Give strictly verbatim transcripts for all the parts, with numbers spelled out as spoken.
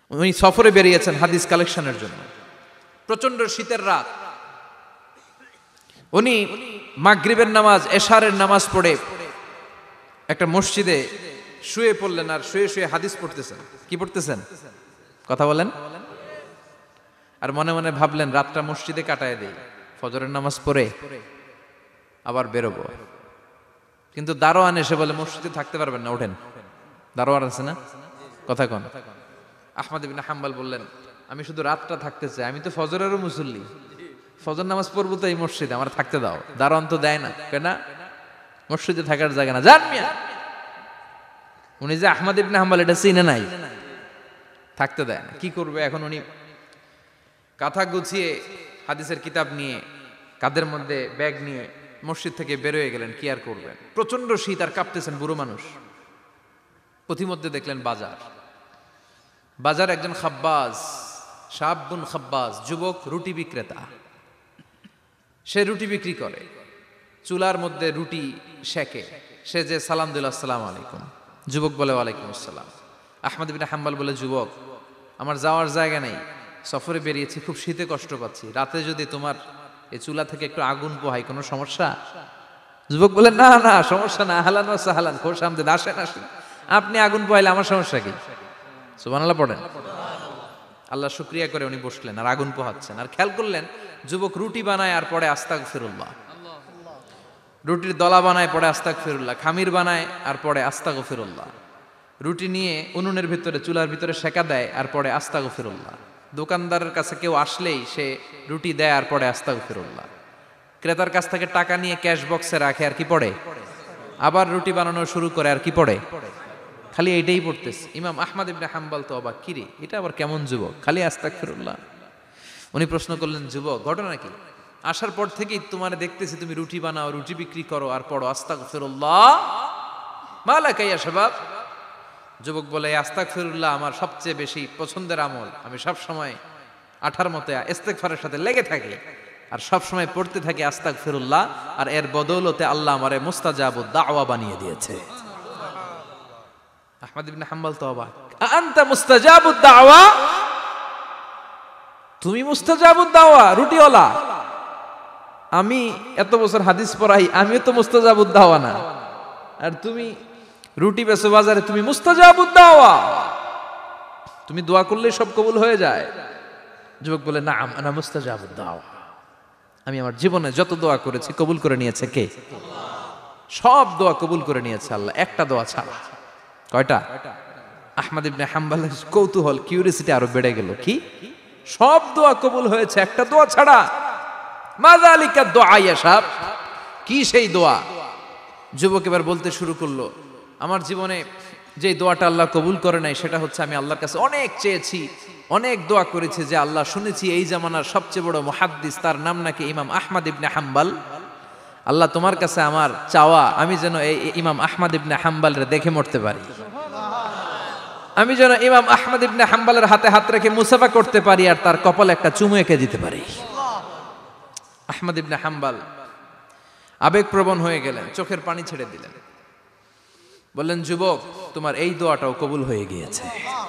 উনি সফরে বেরিয়েছেন হাদিস কালেকশনের জন্য। প্রচন্ড শীতের রাত, উনি মাগরিবের নামাজ এশারের নামাজ পড়ে একটা মসজিদে শুয়ে পড়লেন, আর শুয়ে শুয়ে হাদিস পড়তেছেন। কি পড়তেছেন? কথা বলেন। আর মনে মনে ভাবলেন রাতটা মসজিদে কাটায় দেই, ফজরের নামাজ পড়ে আবার বেরোবো। কিন্তু দারোয়ান এসে বলে মসজিদে থাকতে পারবেন না, ওঠেন। দারোয়ান আছে না, কথা কন। আহমদ ইবনে হাম্বল বললেন আমি শুধু রাতটা থাকতে চাই, আমি তো ফজরেরও মুসল্লি, ফজর নামাজ পড়বো তো এই মসজিদে, আমার থাকতে দাও। দারোয়ান তো দেয় না, কেন? মসজিদে থাকার জায়গা না, যান মিয়া। উনি যে আহমদ ইবনে হাম্বল এটা চিনে নাই, থাকতে দেয় না। কি করবে এখন? উনি কাঁথা গুছিয়ে হাদিসের কিতাব নিয়ে কাঁধের মধ্যে ব্যাগ নিয়ে মসজিদ থেকে বেরোয় গেলেন। কি আর করবেন, প্রচন্ড শীত, আর কাঁপতেছেন, বুড়ো মানুষ। পথিমধ্যে দেখলেন বাজার। বাজার একজন খাব্বাজ, শাবুন খাব্বাজ, যুবক রুটি বিক্রেতা। সে রুটি বিক্রি করে, চুলার মধ্যে রুটি সেকে। সে যে সালাম দিল আসসালামু আলাইকুম, যুবক বলে ওয়ালাইকুম আসসালাম। আহমদ ইবনে হাম্বল বলে যুবক আমার যাওয়ার জায়গা নেই, সফরে বেরিয়েছি, খুব শীতে কষ্ট পাচ্ছি, রাতে যদি তোমার এই চুলা থেকে একটু আগুন পোহাই কোনো সমস্যা? যুবক বলে না না সমস্যা না, আহলান ওয়া সাহলান, খোশ আমদেদ, আসেন আসেন, আপনি আগুন পোহাইলে আমার সমস্যা কি? সুবহানাল্লাহ পড়েন। আল্লাহ শুকরিয়া করে উনি বসলেন আর আগুন পোহাচ্ছেন। আর খেয়াল করলেন যুবক রুটি বানায় আর পড়ে আস্তাগফিরুল্লাহ, রুটির দলা বানায় পড়ে আস্তাগফিরুল্লাহ, খামির বানায় আর পড়ে আস্তাগফিরুল্লাহ, রুটি নিয়ে উনুনের ভিতরে চুলার ভিতরে সেকা দেয় আর পড়ে আস্তাগফিরুল্লাহ। দোকানদারের কাছে কেউ আসলেই সে রুটি দেয় আর পড়ে আস্তাগফিরুল্লাহ। ক্রেতার কাছ থেকে টাকা নিয়ে ক্যাশ বক্সে রাখে আর কি পড়ে? আবার রুটি বানানো শুরু করে আর কি পড়ে? খালি এইটাই পড়তেছে। ইমাম আহমদ ইবনে হাম্বল তো অবাক, কিরে এটা আবার কেমন যুবক, খালি আস্তাগফিরুল্লাহ। উনি প্রশ্ন করলেন যুবক ঘটনা কি? আসার পর থেকেই তোমার দেখতেছি তুমি রুটি বানাও, রুটি বিক্রি করো আর পড়ো আস্তাগফিরুল্লাহ, মালাকা ইয়া শাবাব। যুবক বলে আস্তাগফিরুল্লাহ আমার সবচেয়ে বেশি পছন্দের আমল, আমি সব সময় আঠার মতো ইস্তেগফারের সাথে লেগে থাকি আর সব সময় পড়তে থাকি আস্তাগফিরুল্লাহ, আর এর বদৌলতে আল্লাহ আমারে মুস্তাজাবুদ দাওয়া বানিয়ে দিয়েছে। আহমদ ইবনে হাম্বল তো অবাক, আনতা মুস্তাজাবুদ দাওয়া, তুমি মুস্তাজাবুদ দাওয়া, রুটিওয়ালা। আমি এত বছর হাদিস পড়াই, আমিও তো মুস্তাজাবুদ দাওয়া না, আর তুমি রুটি বেচো বাজারে, তুমি মুস্তাজাবুদ দাওয়া, তুমি দোয়া করলে সব কবুল হয়ে যায়। যুবক বলে না আনা মুস্তাজাবুদ দাওয়া, আমি আমার জীবনে যত দোয়া করেছি কবুল করে নিয়েছে কে? সব দোয়া কবুল করে নিয়েছে আল্লাহ, একটা দোয়া ছাড়া। কয়টা? আহমদ ইবনে হাম্বলের কৌতূহল, কিউরিয়াসিটি আরো বেড়ে গেল। কি? সব দোয়া কবুল হয়েছে একটা দোয়া ছাড়া। মাযালিকা দোয়া ইয়া শাব, কি সেই দোয়া? যুবক এবার বলতে শুরু করলো আমার জীবনে যে দোয়াটা আল্লাহ কবুল করে নাই সেটা হচ্ছে আমি আল্লাহর কাছে অনেক চেয়েছি, অনেক দোয়া করেছি যে আল্লাহ শুনেছি এই জামানার সবচেয়ে বড় মুহাদ্দিস, তার নাম নাকি ইমাম আহমদ ইবনে হাম্বল। আল্লাহ তোমার কাছে আমার চাওয়া আমি যেন এই ইমাম আহমদ ইবনে হাম্বলের দেখে মরতে পারি, আমি যেন ইমাম আহমদ ইবনে হাম্বলের হাতে হাত রেখে মুসাফা করতে পারি আর তার কপালে একটা চুমু এঁকে দিতে পারি। আহমদ ইবনে হাম্বল আবেগপ্রবণ হয়ে গেলেন, চোখের পানি ছেড়ে দিলেন, বললেন যুবক তোমার এই দোয়াটাও কবুল হয়ে গিয়েছে।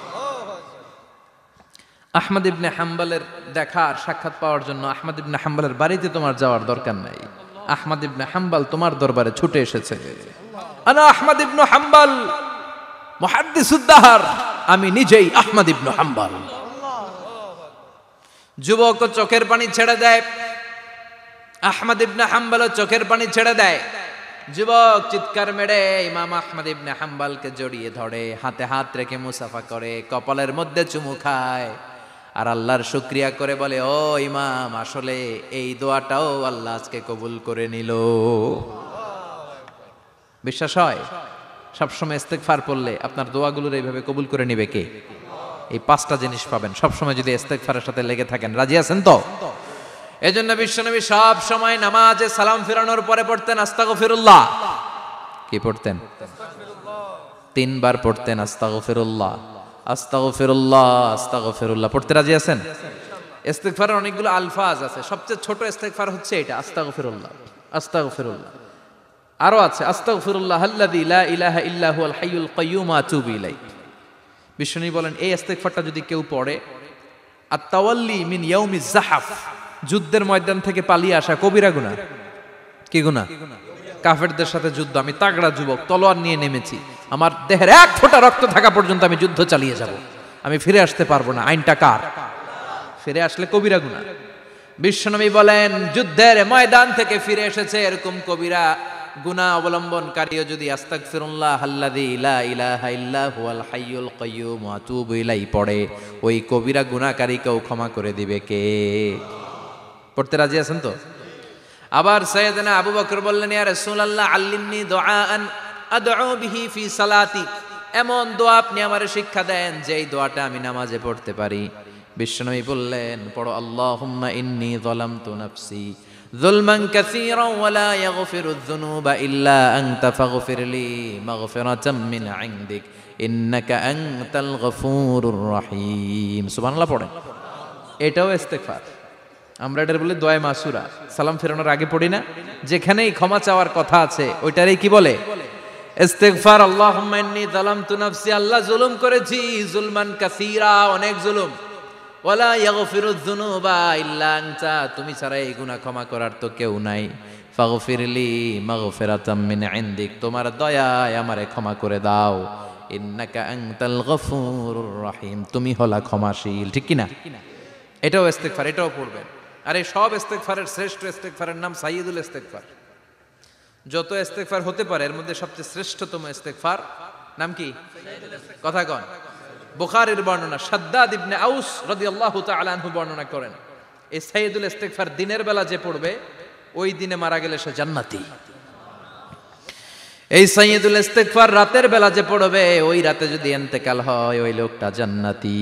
আহমদ ইবনে হাম্বলের দেখার সাক্ষাৎ পাওয়ার জন্য আহমদ ইবনে হাম্বলের বাড়িতে তোমার যাওয়ার দরকার নাই, আহমদ ইবনে হাম্বল তোমার দরবারে ছুটে এসেছে। আনা আহমদ ইবনে হাম্বল মুহাদ্দিসুদ দাহর, আমি নিজেই আহমদ ইবনে হাম্বল। যুবক চোখের পানি ছেড়ে দেয়, আহমদ ইবনে হাম্বল চোখের পানি ছেড়ে দেয়। যুবক চিৎকার মেরে ইমাম আহমদ ইবনে হাম্বলকে জড়িয়ে ধরে, হাতে হাত রেখে মুসাফা করে, কপালের মধ্যে চুমু খায় আর আল্লাহর শুকরিয়া করে বলে ও ইমাম আসলে এই দোয়াটাও আল্লাহ আজকে কবুল করে নিল। বিশ্বাস হয়? সবসময় ইস্তেগফার পড়লে আপনার দোয়াগুলোর এইভাবে কবুল করে নিবে কে? এই পাঁচটা জিনিস পাবেন সবসময় যদি ইস্তেগফারের সাথে লেগে থাকেন। রাজি আছেন তো? এজন্য বিশ্বনবী সব সময় নামাজে সালাম ফিরানোর পরে পড়তেন আস্তাগফিরুল্লাহ। কি পড়তেন? তিনবার পড়তেন আস্তাগফিরুল্লাহ, আস্তাগফিরুল্লাহ, আস্তাগফিরুল্লাহ। পড়তে রাজি আছেন? ইস্তেগফারের অনেকগুলো আলফাজ আছে, সবচেয়ে ছোট ইস্তেগফার হচ্ছে এটা আস্তাগফিরুল্লাহ, আস্তাগফিরুল্লাহ। আরো আছে আস্তাগফিরুল্লাহ আল্লাযী লা ইলাহা ইল্লা হুয়াল হাইয়ুল কাইয়্যুম আতুবু ইলাইহি বিশ্বনবী বলেন এই ইস্তেগফারটা যদি কেউ পড়ে, আর তাওয়াল্লি মিন ইয়াউমিজ জাহাফ, যুদ্ধের ময়দান থেকে পালিয়ে আসা কবিরা গুনাহ। কি গুনাহ? কাফেরদের সাথে যুদ্ধ, আমি তাগড়া যুবক, তলোয়ার নিয়ে নেমেছি, আমার দেহের এক ফোঁটা রক্ত থাকা পর্যন্ত আমি যুদ্ধ চালিয়ে যাব, আমি ফিরে আসতে পারবো না, আইনটা কার? ফিরে আসলে কবিরা গুনাহ। বিশ্বনবী বলেন যুদ্ধের ময়দান থেকে ফিরে এসেছে এরকম কবিরা গুনাহ অবলম্বনকারীও যদি আস্তাগফিরুল্লাহ আল্লাযী লা ইলাহা ইল্লা হুয়াল হাইয়ুল কাইয়্যুম ওয়া আতুবু ইলাইহি পড়ে, ওই কবিরা গুনাহকারীকেও ক্ষমা করে দিবে কে? পড়তে রাজি আছেন তো? আবার সাইয়েদনা আবু বকর বললেন, ইয়া রাসূলুল্লাহ আল্লিমনি দুআআন আদউ বিহি ফি সালাতি, এমন দোয়া আপনি আমারে শিক্ষা দেন যেই দোয়াটা আমি নামাজে পড়তে পারি। বিশ্বনবী বললেন, পড়ো আল্লাহুম্মা ইন্নী যালামতু নাফসি যুলমান কাসীরান ওয়া লা ইয়াগফিরুয যুনুবা ইল্লা আনতা ফাগফিরলি মাগফিরাতাম মিন ইনদিক ইন্নাকা আনতাল গফুরুর রহিম। সুবহানাল্লাহ পড়েন। এটাও ইস্তেগফার। আমরা এটার বলে দোয়া মাসুরা, সালাম ফেরানোর আগে পড়ি না? যেখানেই ক্ষমা চাওয়ার কথা আছে ওইটারই কি বলে? ইস্তেগফার। আল্লাহুম্মা ইন্নী যালামতু নাফসি, আল্লাহ জুলুম করেছি, যুলমান কাসীরা, অনেক জুলুম, ওয়ালা ইয়াগফিরুয যুনুবা ইল্লা আনতা, তুমি ছাড়া এই গুনাহ ক্ষমা করার তো কেউ নাই। ফাগফিরলি মাগফিরাতাম মিন ইনদিক, তোমার দয়ায় আমারে ক্ষমা করে দাও। ইন্নাকা আনতাল গফুরুর রহিম, তুমি হলা ক্ষমাশীল। ঠিক কি না? এটাও ইস্তেগফার, এটাও পড়বেন। আর এই সব ইস্তেগফারের শ্রেষ্ঠ ইস্তেগফারের নাম সাইয়্যিদুল ইস্তেগফার। যত ইস্তেগফার হতে পারে এর মধ্যে সবচেয়ে শ্রেষ্ঠতম ইস্তেগফার নাম কি? কথা কন। বুখারীর বর্ণনা, শাদ্দাদ ইবনে আউস রাদিয়াল্লাহু তাআলা আনহু বর্ণনা করেন, এই সাইয়্যিদুল ইস্তেগফার দিনের বেলা যে পড়বে ওই দিনে মারা গেলে সে জান্নাতি। এই সাইয়্যিদুল ইস্তেগফার রাতের বেলা যে পড়বে ওই রাতে যদি ইন্তেকাল হয় ওই লোকটা জান্নাতি।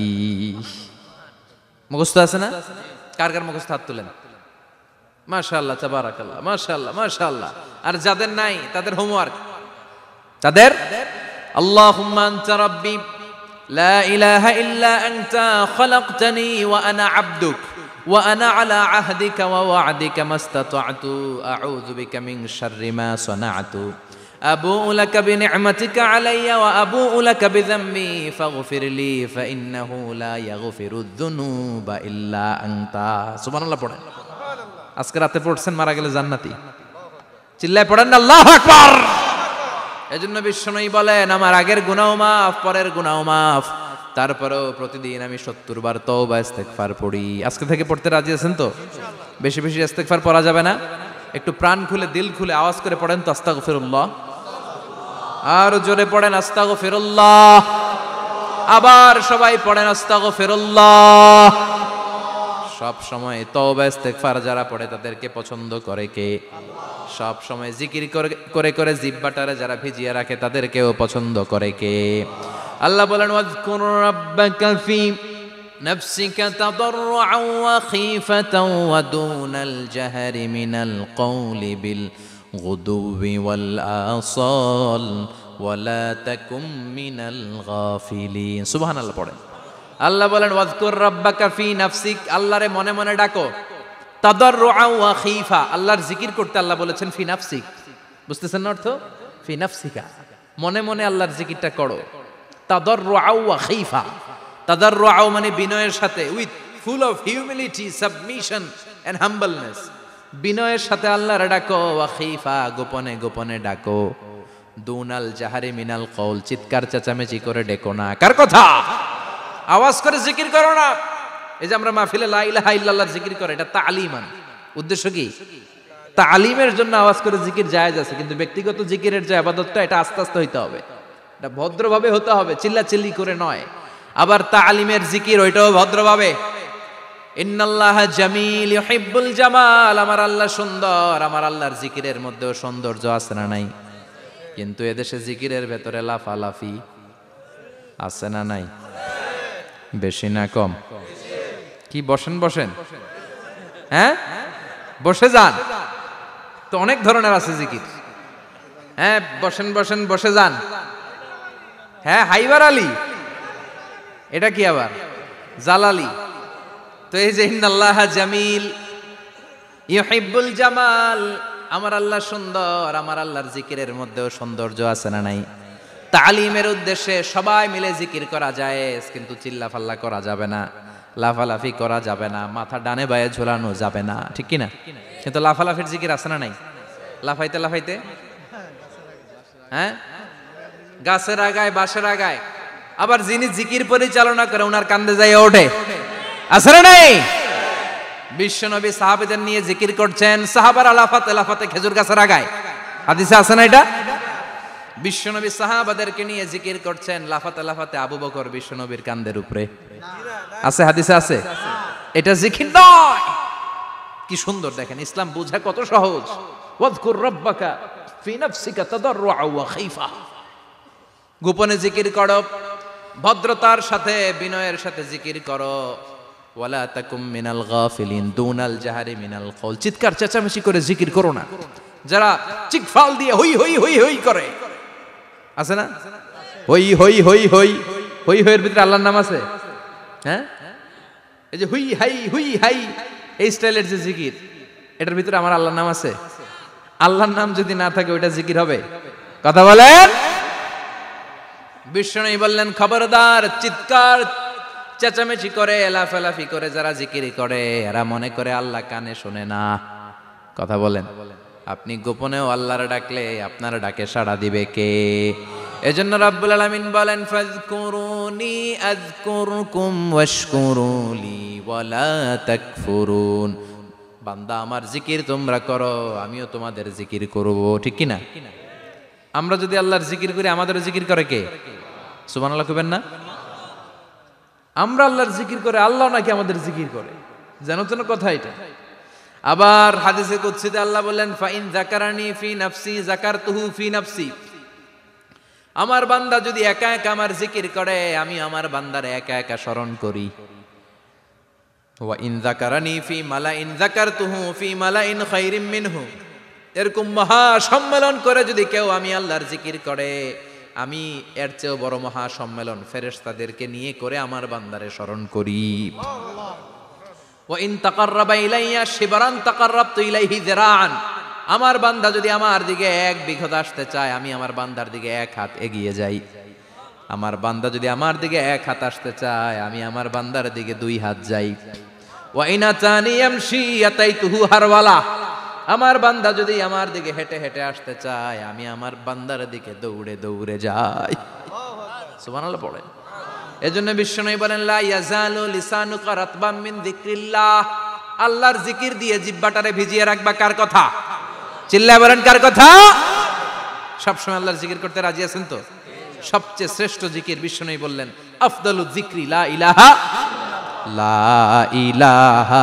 মুখস্থ আছে না? কার কার মুখস্থ হাত তুলেন। মাশাআল্লাহ, তাবারাকাল্লাহ, মাশাআল্লাহ, মাশাআল্লাহ। আর যাদের নাই তাদের হোমওয়ার্ক, তাদের আল্লাহুম্মা আনতা রাব্বি লা ইলাহা ইল্লা আনতা খালাকতানি ওয়া আনা আবদুক ওয়া আনা আলা আহদিকা ওয়া ওয়া'দিকা মাস্তাতা'তু আউযু বিকা মিন শাররি মা সানা'তু আবুউ লাকা বিনি'মাতিকা আলাইয়া ওয়া আবুউ লাকা বিযামবি ফাগফিরলি ফাইন্নাহু লা ইয়াগফিরুয যুনুবা ইল্লা আনতা। সুবহানাল্লাহ পড়েন। আজকে রাতে পড়ছেন, মারা গেলে জান্নাতি। চিল্লায় পড়েন না আল্লাহু আকবার। এজন্য বিশ্বনবী বলেন আমার আগের গুনাহ মাফ, পরের গুনাহ মাফ, তারপরেও প্রতিদিন আমি সত্তর বার তওবা ইস্তেগফার পড়ি। আজকে থেকে পড়তে রাজি আছেন তো? বেশি বেশি ইস্তেগফার পড়া যাবে না? একটু প্রাণ খুলে দিল খুলে আওয়াজ করে পড়েন তো আস্তাগফিরুল্লাহ। আর জোরে পড়েন আস্তাগফিরুল্লাহ। আবার সবাই পড়েন আস্তাগফিরুল্লাহ। সব সময় তওবা ইস্তেগফার যারা পড়ে তাদেরকে পছন্দ করে কে? সব সময় জিকির করে করে জিহ্বাটারে যারা ভিজিয়ে রাখে তাদেরকেও পছন্দ করে কে? আল্লাহ বলেন ওয়াজকুর রাব্বাকা ফি নাফসিকা তাদাররুআন ওয়া খীফাতান ওয়া দুনাল জাহরি মিনাল কওলি বিল গুদুবি ওয়াল আসাল ওয়া লা তাকুম মিনাল গাফিলিন। সুবহানাল্লাহ পড়েন। আল্লাহ বলেন ওয়াজকুর রাব্বাকা ফি নাফসিক, আল্লাহরে মনে মনে ডাকো। তাদাররুআন ওয়া খীফা, আল্লাহর জিকির করতে আল্লাহ বলেছেন ফি নাফসিক। বুঝতেছেন না অর্থ? ফি নাফসিকা, মনে মনে আল্লাহর জিকিরটা করো। তাদাররুআন ওয়া খীফা, তাদাররুআন মানে বিনয়ের সাথে, with full of humility, submission and humbleness, বিনয়ের সাথে আল্লাহরে ডাকো। ওয়া খীফা, গোপনে গোপনে ডাকো। দুনাল জাহারি মিনাল কওল, চিৎকার চেঁচামেচি করে ডেকো না। কার কথা? আওয়াজ করে জিকির করো না। এই যে আমরা মাহফিলে লা ইলাহা ইল্লাল্লাহর জিকির করে, এটা তালিমান। উদ্দেশ্য কি? তালিমের জন্য আওয়াজ করে জিকির জায়েজ আছে, কিন্তু ব্যক্তিগত জিকিরের যে ইবাদতটা এটা আস্তে আস্তে হইতে হবে, এটা ভদ্রভাবে হতে হবে, চিল্লাচিল্লি করে নয়। আবার তালিমের জিকির ওইটাও ভদ্রভাবে। ইন্নাল্লাহা জামিল ইউহিব্বুল জামাল, আমার আল্লাহ সুন্দর, আমার আল্লাহর জিকিরের মধ্যেও সৌন্দর্য আছে না নাই? কিন্তু এদেশে জিকিরের ভেতরে লাফালাফি আছে না নাই? বেশি না কম? কি বসেন বসেন, হ্যাঁ বসে যান তো, অনেক ধরনের আছে জিকির। হ্যাঁ বসেন বসেন বসে যান। হ্যাঁ হাইবার আলী, এটা কি আবার জালালি? তো এই যে ইন্নাল্লাহা জামিল ইউহিব্বুল জামাল, আমার আল্লাহ সুন্দর, আমার আল্লাহর জিকিরের মধ্যেও সৌন্দর্য আছে না নাই? তালিমের উদ্দেশ্যে সবাই মিলে জিকির করা যায়, কিন্তু চিল্লাফাল্লা করা যাবে না, লাফালাফি করা যাবে না, মাথা ডানে বায়ে ঝোলানো যাবে না, ঠিক কিনা? কিন্তু লাফালাফির জিকির আছে না নাই? লাফাইতে লাফাইতে, হ্যাঁ, গাছের আগায় বাঁশের আগায়, আবার যিনি জিকির পরিচালনা করে ওনার কান্দে যাই ওঠে, আছে না নাই? বিশ্বনবী সাহাবীদের নিয়ে জিকির করছেন, সাহাবারা লাফাতে লাফাতে খেজুর গাছের আগায়, হাদিসে আছে না এটা? বিশ্বনবী সাহাবাদেরকে নিয়ে জিকির করছেন, লাফাতে লাফাতে আবু বকর বিশ্বনবীর কান্দের উপরে, আছে হাদিসে আছে? এটা জিকির নয়। কি সুন্দর দেখেন, ইসলাম বোঝা কত সহজ। ওয়াজকুর রাব্বাকা ফি নাফসিকা তাদাররুআ ওয়া খাইফা, গোপনে জিকির করো, ভদ্রতার সাথে বিনয়ের সাথে জিকির করো। ওয়ালা তাকুম মিনাল গাফিলিন দুনাল জাহারি মিনাল কওল, চিৎকার চেঁচামেচি করে জিকির করো না। যারা চিকফাল দিয়ে হই হই হই হই করে, আছে না? হই হই হই হই হই হইয়ের ভিতরে আল্লাহর নাম আছে, হ্যাঁ? এই যে হুই হাই হুই হাই এই স্টাইলের যে জিকির, এটার ভিতরে আমার আল্লাহর নাম আছে? আল্লাহর নাম যদি না থাকে ওইটা জিকির হবে? কথা বলেন। বিষ্ণু বললেন, খবরদার, চিৎকার চেঁচামেচি করে লাফালাফি করে যারা জিকির করে এরা মনে করে আল্লাহ কানে শোনে না। কথা বলেন। আপনি গোপনেও আল্লাহর ডাকলে আপনার ডাকে সাড়া দিবে কে? এজন্য রাব্বুল আলামিন বলেন, ফাযকুরুনি আযকুরকুম ওয়াশকুরুলি ওয়ালা তাকফুরুন। বান্দা আমার জিকির তোমরা করো, আমিও তোমাদের জিকির করব, ঠিক কি না? আমরা যদি আল্লাহর জিকির করি আমাদের জিকির করে কে? সুবহানাল্লাহ কইবেন না? আমরা আল্লাহর জিকির করে আল্লাহ নাকি আমাদের জিকির করে, জানো তো না কথা এটা? আবার হাদিসে কুদসিতে আল্লাহ বলেন, ফাইন যাকারানি ফি নাফসি যাকারতুহু ফি নাফসি। আমার বান্দা যদি একা একা আমার জিকির করে আমি আমার বান্দারে একা একা স্মরণ করি। ওয়া ইন যাকারানি ফি মালাইন যাকারতুহু ফি মালাইন খায়রিম মিনহু। এরকম মহা সম্মেলন করে যদি কেউ আমি আল্লাহর জিকির করে, আমি এর চেয়েও বড় মহা সম্মেলন ফেরেশতাদেরকে নিয়ে করে আমার বান্দারে স্মরণ করি। ওয়া ইন তাকাররাবা ইলাইয়া শিবরান তাকাররাবতু ইলাইহি যিরাআন। আমার বান্দা যদি আমার দিকে এক বিঘত আসতে চায় আমি আমার বান্দার দিকে এক হাত এগিয়ে যাই। আমার বান্দা যদি আমার দিকে এক হাত আসতে চায় আমি আমার বান্দার দিকে দুই হাত যাই। ওয়া ইন আতানি ইয়ামশি আতাইতুহু হারওয়ালা। আমার বান্দা যদি আমার দিকে হেঁটে হেঁটে আসতে চায় আমি আমার বান্দার দিকে দৌড়ে দৌড়ে যাই। সুবহানাল্লাহ পড়েন। এজন্য বিশ্বনবী বলেন, লা ইয়াজালু লিসানুকা রাতবাম মিন যিকরিল্লাহ। আল্লাহর জিকির দিয়ে জিহ্বাটারে ভিজিয়ে রাখবা। কার কথা? চিল্লায় বলেন কার কথা? সবসময় আল্লাহর জিকির করতে রাজি আছেন তো? সবচেয়ে শ্রেষ্ঠ জিকির বিশ্বনবী বললেন, আফদালু যিকরি লা ইলাহা লা ইলাহা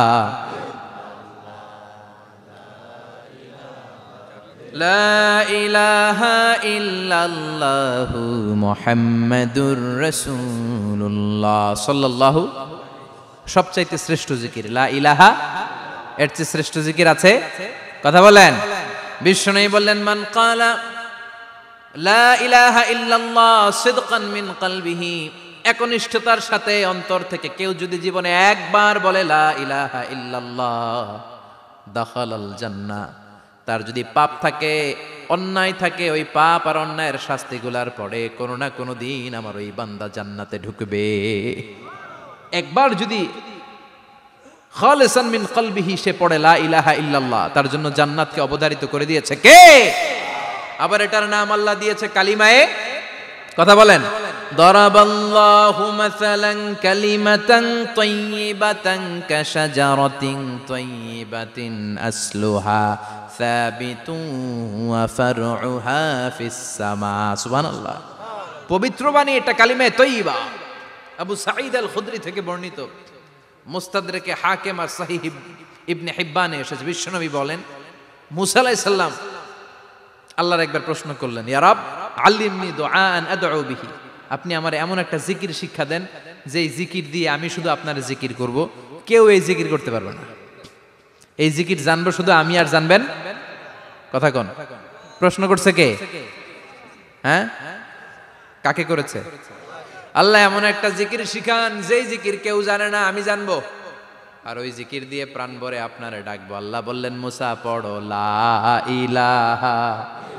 লা ইলাহা ইল্লাল্লাহু মুহাম্মাদুর রাসূলুল্লাহ সাল্লাল্লাহু। সবচাইতে শ্রেষ্ঠ জিকির লা ইলাহা, এর চেয়ে শ্রেষ্ঠ জিকির আছে? কথা বলেন। বিশ্বনবী বললেন, মান ক্বালা লা ইলাহা ইল্লাল্লাহ সিদকান মিন কলবিহি, একনিষ্ঠতার সাথে অন্তর থেকে কেউ যদি জীবনে একবার বলে লা ইলাহা ইল্লাল্লাহ দাখালাল জান্নাহ। তার যদি পাপ থাকে, অন্যায় থাকে, ওই পাপ আর অন্যায়ের শাস্তিগুলার পরে কোনো না কোনো দিন আমার ওই বান্দা জান্নাতে ঢুকবে। একবার যদি খালিসান মিন কলবিহি সে পড়ে লা ইলাহা ইল্লাল্লাহ, তার জন্য জান্নাতকে অবধারিত করে দিয়েছে কে? আবার এটার নাম আল্লাহ দিয়েছে কালিমায়ে। কথা বলেন। দরাবাল্লাহু মাসালান কালিমাতান তাইয়িবাতান কাশাজারাতিন তাইয়িবাতিন আসলুহা সাবিতুন ওয়া ফারউহা ফিস সামা। সুবহানাল্লাহ। পবিত্র বাণী এটা কালিমায়ে তাইয়িবা। আবু সাঈদ আল খুদরি থেকে বর্ণিত, মুস্তাদরেকে হাকিম আর সহিহ ইবনে হিব্বানে এসেছে। বিশ্বনবী বলেন, মুসা আলাইহিস সালাম আল্লাহর একবার প্রশ্ন করলেন, ইয়া রাব আল্লিমনি দুআআন আদউ বিহি। আপনি আমার এমন একটা জিকির শিক্ষা দেন যে এই জিকির দিয়ে আমি শুধু আপনার জিকির করব, কেউ এই জিকির করতে পারবে না। এই জিকির জানবো শুধু আমি আর জানবেন। কথা কোন? প্রশ্ন করছে কে? হ্যাঁ, কাকে করেছে? আল্লাহ এমন একটা জিকির শিখান যেই জিকির কেউ জানে না, আমি জানবো, আর ওই জিকির দিয়ে প্রাণ ভরে আপনারে ডাকবো। আল্লাহ বললেন, মুসা পড়ো লা ইলাহা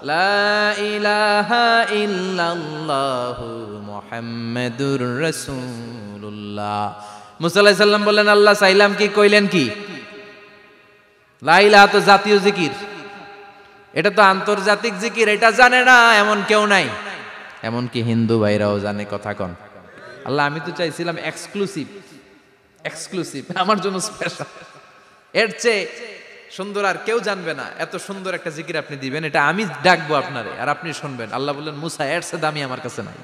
লা ইলাহা ইল্লাল্লাহু মুহাম্মাদুর রাসূলুল্লাহ। মুসা আলাইহিস সালাম বললেন আল্লাহ চাইলাম কি, কইলেন কি? লা ইলাহা তো জাতীয় জিকির, এটা তো আন্তর্জাতিক জিকির, এটা জানে না এমন কেউ নাই। এমনকি হিন্দু ভাইরাও জানে। কথা কন আল্লাহ, আমি তো চাইছিলাম এক্সক্লুসিভ, এক্সক্লুসিভ আমার জন্য স্পেশাল, এর চেয়ে সুন্দর আর কেউ জানবে না। এত সুন্দর একটা জিকির আপনি দিবেন, এটা আমি ডাকবো আপনারে আর আপনি শুনবেন। আল্লাহ বললেন মুসা এর চেয়ে দামি আমার কাছে নাই।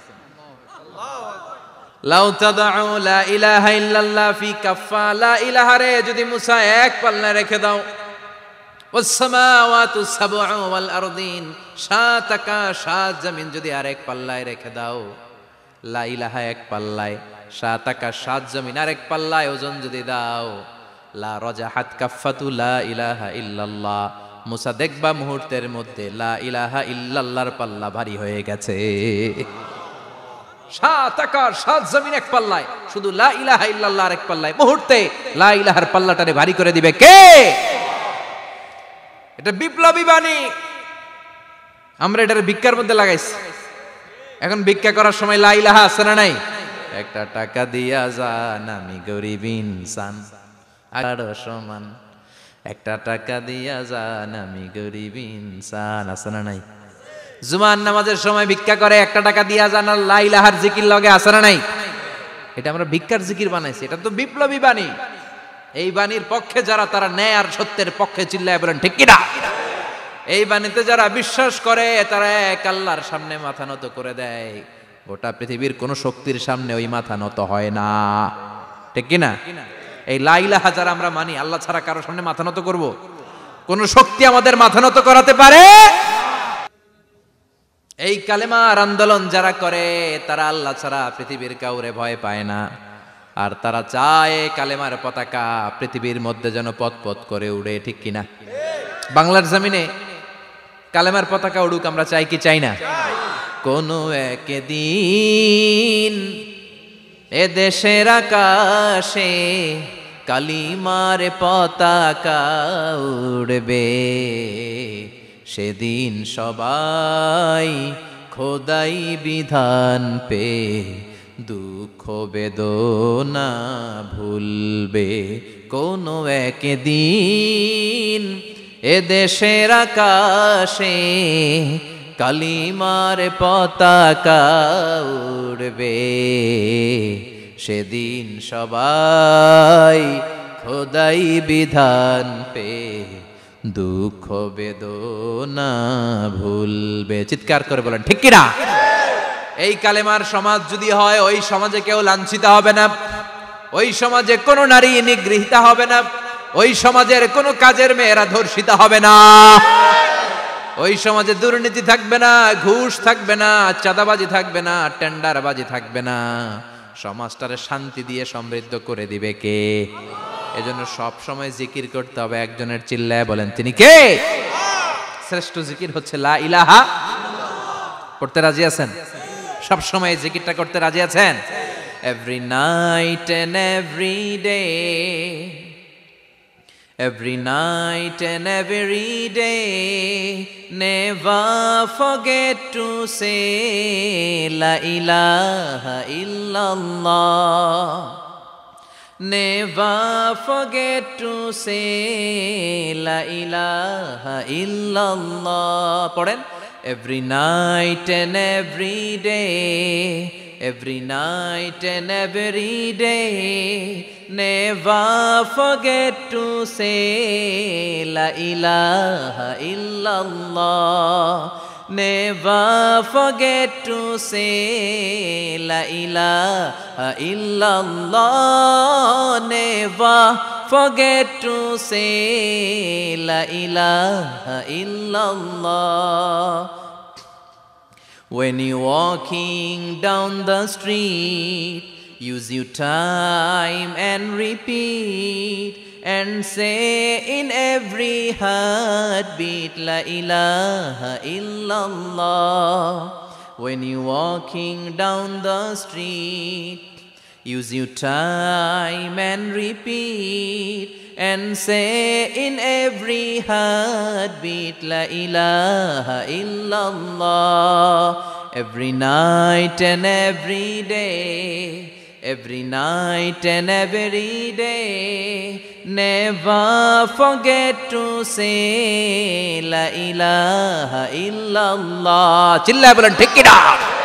লাউ তাদউ লা ইলাহা ইল্লাল্লাহ ফি কাফা, লা ইলাহা রে যদি মুসা এক পাল্লায় রেখে দাও, ওয়াস সামাওয়াতু সাবউ ওয়াল আরদিন, সাত আকাশ সাত জমিন যদি আরেক পাল্লায় রেখে দাও, লা ইলাহা এক পাল্লায়, সাত আকাশ সাত জমিন আরেক পাল্লায় ওজন যদি দাও, লা রাজাহাত কাফাতু লা ইলাহা ইল্লাল্লাহ, মুসা দেখবা মুহূর্তের মধ্যে লা ইলাহা ইল্লাল্লাহর পাল্লা ভারী হয়ে গেছে। সাত আকাশ সাত জমিন এক পাল্লায়, শুধু লা ইলাহা ইল্লাল্লাহ আর এক পাল্লায়, মুহূর্তে লা ইলাহার পাল্লাটারে ভারী করে দিবে কে? এটা বিপ্লবী বাণী। আমরা এটার ভিক্ষার মধ্যে লাগাইছি। এখন ভিক্ষা করার সময় লা ইলাহা আছে না নাই? একটা টাকা দিয়া যান আমি গরিব ইনসান, আরো সমান, একটা টাকা দিয়া যান আমি গরিব ইনসান, আছে না নাই? জুমার নামাজের সময় ভিক্ষা করে একটা টাকা দিয়া যান আর লা ইলাহার জিকির লগে, আছে না নাই? এটা আমরা ভিক্ষার জিকির বানাইছি, এটা তো বিপ্লবী বাণী। এই বাণীর পক্ষে যারা, তারা ন্যায় আর সত্যের পক্ষে চিল্লায় বলেন ঠিক কিনা? এই বাণীতে যারা বিশ্বাস করে তারা এক আল্লাহর সামনে মাথা নত করে দেয়। গোটা পৃথিবীর কোন শক্তির সামনে ওই মাথা নত হয় না, ঠিক কিনা? এই লা ইলাহা যারা আমরা মানি, আল্লাহ ছাড়া কারো সামনে মাথা নত করব? কোন শক্তি আমাদের মাথা নত করাতে পারে? এই কালেমার আন্দোলন যারা করে তারা আল্লাহ ছাড়া পৃথিবীর কাউরে ভয় পায় না। আর তারা চায় কালেমার পতাকা পৃথিবীর মধ্যে যেন পথ পথ করে উড়ে, ঠিক কিনা? বাংলার জমিনে কালেমার পতাকা উড়ুক, আমরা চাই কি চাই না? কোনো একদিন এ দেশের আকাশে কালিমার পতাকা উড়বে, সেদিন সবাই খোদাই বিধান পে দুঃখ বেদনা ভুলবে। কোনো একদিন এ দেশের আকাশে কালিমার পতাকা উড়বে, সেদিন সবাই খোদাই বিধান পে দুঃখ বেদনা ভুলবে। চিৎকার করে বলেন ঠিক কিনা? এই কালেমার সমাজ যদি হয়, ওই সমাজে কেউ লাঞ্ছিত হবে না, ওই সমাজে কোনো নারী নিগৃহীতা হবে না, ওই সমাজের কোনো কাজের মেয়েরা ধর্ষিত হবে না, ওই সমাজে দুর্নীতি থাকবে না, ঘুষ থাকবে না, চাঁদাবাজি থাকবে না, টেন্ডারবাজি থাকবে না। সমাজটারে শান্তি দিয়ে সমৃদ্ধ করে দিবে কে? এজন্য সব সময় জিকির করতে হবে একজনের, চিল্লায় বলেন তিনি কে? শ্রেষ্ঠ জিকির হচ্ছে লা ইলাহা। পড়তে রাজি আছেন? সব সময় জিকিরটা করতে রাজি আছেন? Every night and every day, every night and every day, never forget to say la ilaha illallah, never forget to say la ilaha illallah. পড়েন, every night and every day, every night and every day, never forget to say la ilaha illallah, never forget to say la ilaha illallah, never forget to say la ilaha illallah. When you're walking down the street, use your time and repeat and say in every heartbeat la ilaha illallah. When you're walking down the street, Use your time and repeat and say in every heartbeat La ilaha illallah. Every night and every day, every night and every day, never forget to say La ilaha illallah. Chilla bolan, take it out.